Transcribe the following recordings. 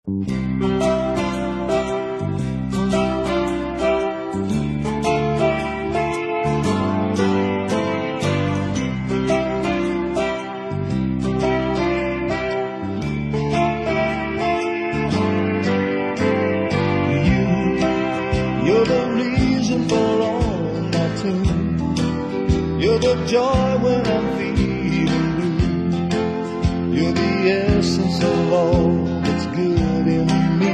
You're the reason for all my tune. You're the joy when I'm feeling blue. You're the essence of all that's good in me.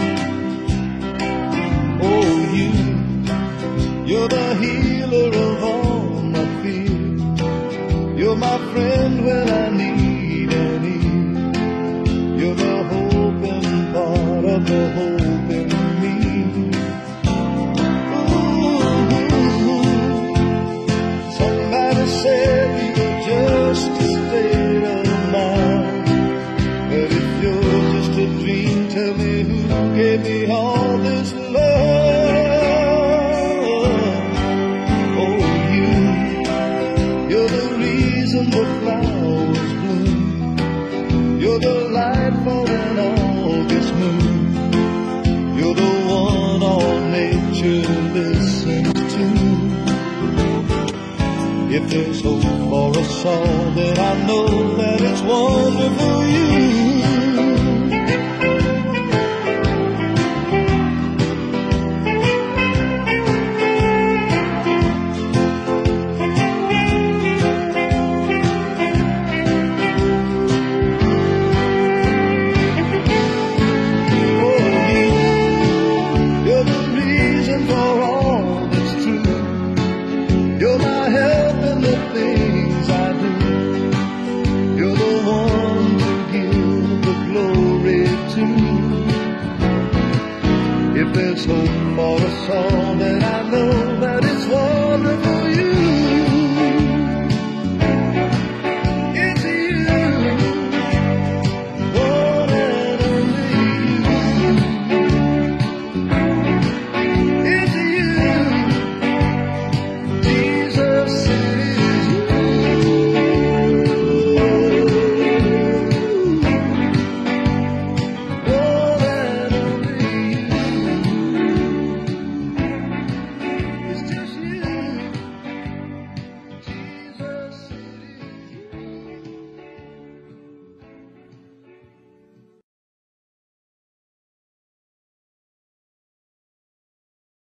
Oh, you're the healer of all my fears. You're my friend when I need any. You're the hope and part of the hope in me. Said you're just a state of mind, but if you're just a dream, tell me who gave me all this love. Oh, you're the reason the flowers bloom. You're the light for an August moon. You're the one all nature listens to. If there's hope for us all, then I know that it's wonderful you. Oh, you're the reason for all that's true. You're my help in the things I do. You're the one to give the glory to. If there's hope for us all,